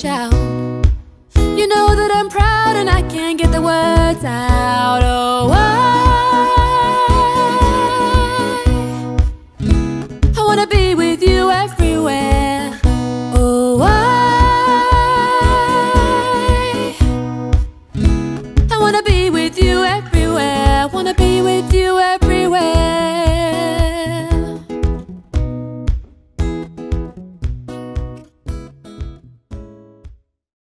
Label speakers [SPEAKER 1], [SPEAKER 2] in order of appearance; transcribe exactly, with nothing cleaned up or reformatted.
[SPEAKER 1] shout. You know that I'm proud and I can't get the words out. Oh, I, I wanna be with you everywhere. Oh, I, I wanna be with you everywhere.